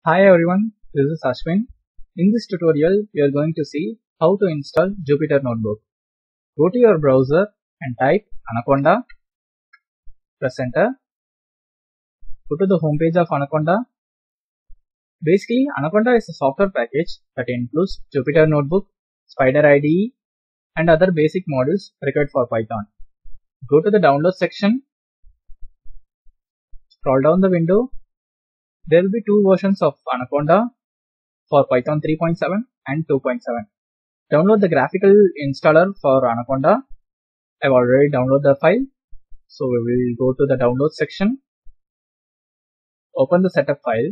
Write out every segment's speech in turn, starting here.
Hi everyone, this is Ashwin. In this tutorial, we are going to see how to install Jupyter Notebook. Go to your browser and type Anaconda, press enter. Go to the home page of Anaconda. Basically, Anaconda is a software package that includes Jupyter Notebook, Spider IDE, and other basic modules required for Python. Go to the download section. Scroll down the window. There will be two versions of Anaconda for Python 3.7 and 2.7. Download the graphical installer for Anaconda. I've already downloaded the file. So we will go to the download section. Open the setup file.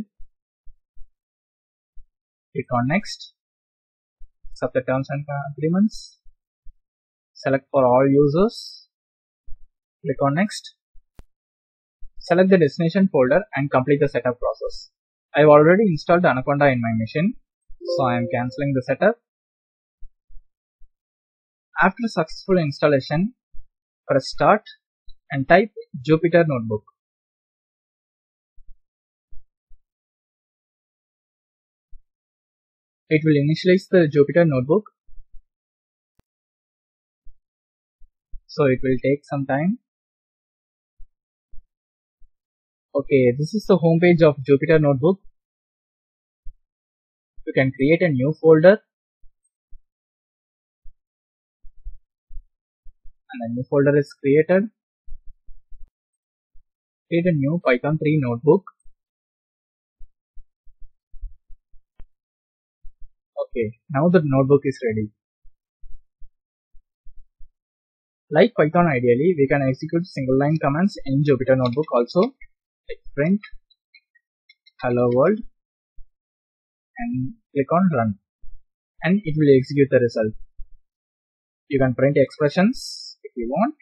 Click on next. Accept the terms and agreements. Select for all users. Click on next. Select the destination folder and complete the setup process. I've already installed Anaconda in my machine, so I am cancelling the setup. After successful installation, press start and type Jupyter Notebook. It will initialize the Jupyter Notebook, so it will take some time. Okay, this is the home page of Jupyter Notebook. You can create a new folder, and a new folder is created. Create a new Python 3 notebook. Okay, now the notebook is ready. Like Python, ideally, we can execute single line commands in Jupyter Notebook also, like print hello world and click on run, and it will execute the result. You can print expressions if you want.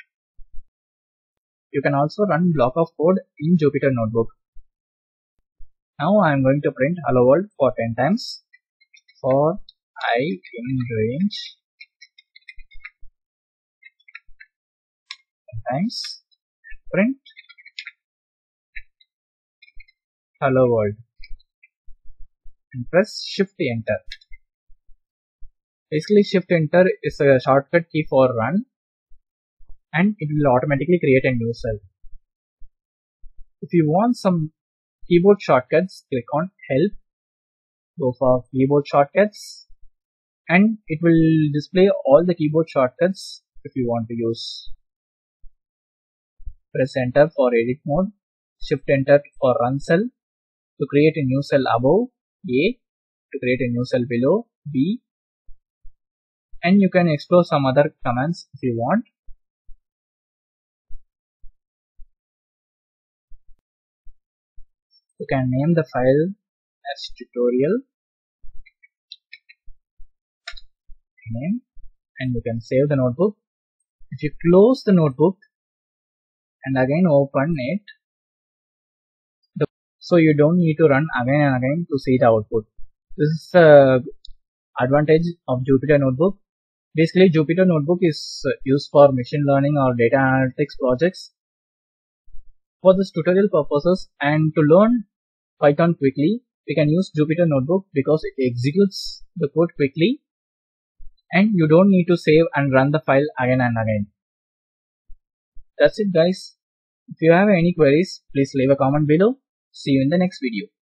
You can also run block of code in Jupyter Notebook. Now I am going to print hello world for 10 times. For I in range 10 times, print hello world and press shift enter. Basically, shift enter is a shortcut key for run, and it will automatically create a new cell. If you want some keyboard shortcuts, click on help, go for keyboard shortcuts, and it will display all the keyboard shortcuts if you want to use. Press enter for edit mode, shift enter for run cell, to create a new cell above A, to create a new cell below B, and you can explore some other commands if you want. You can name the file as tutorial name, and you can save the notebook. If you close the notebook and again open it, so you don't need to run again and again to see the output. This is the advantage of Jupyter Notebook. Basically, Jupyter Notebook is used for machine learning or data analytics projects. For this tutorial purposes and to learn Python quickly, we can use Jupyter Notebook because it executes the code quickly and you don't need to save and run the file again and again. That's it, guys. If you have any queries, please leave a comment below. See you in the next video.